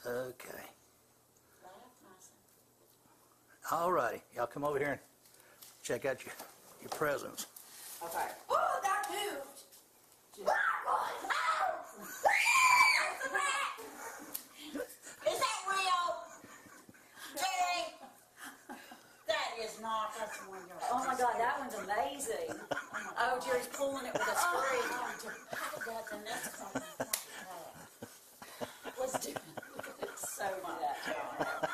Okay. All righty. Y'all come over here and check out your presents. Okay. Oh, that moved. Is that real? Jerry? That is not. That's wonderful. Oh my God, that one's amazing. Oh, Jerry's pulling it with a string. How about the next one? Let's do it. It's so good.